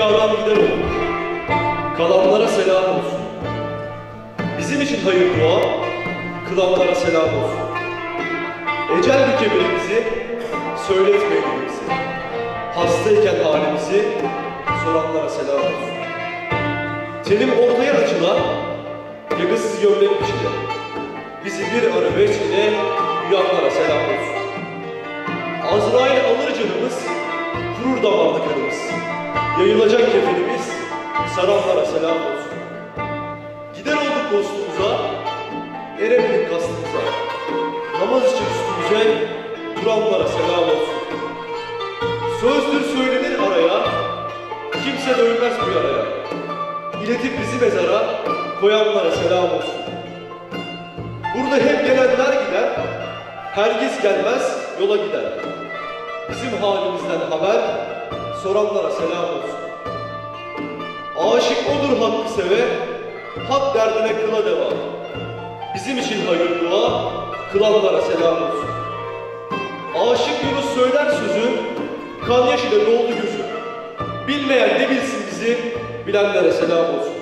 dünyadan gider olur. Kalanlara selam olsun. Bizim için hayır dua, kılanlara selam olsun. Ecel bükemediğimizi, söyletmediğimizi, hastayken halimizi soranlara selam olsun. Tenim ortaya açılan, yakasız gömlek içinde, bizi bir ara veçile uyanlara selam olsun. Azrail alır canımız, kurur damarlı kanımız, yayılacak kefenimiz, saranlara selam olsun. Gider olduk dostumuza, eremedik kastımıza, namaz için üstümüze duranlara selam olsun. Sözdür söylenir araya, kimse dönmez bu yaraya, İletip bizi mezara koyanlara selam olsun. Burada hep gelenler gider, herkes gelmez yola gider. Bizim halimizden haber, soranlara selam olsun. Aşık odur hakkı seve, hak derdine kıla devam. Bizim için hayır dua, kılanlara selam olsun. Aşık Yunus söyler sözü, kan yaş ile doldu gözü. Bilmeyen ne bilsin bizi, bilenlere selam olsun.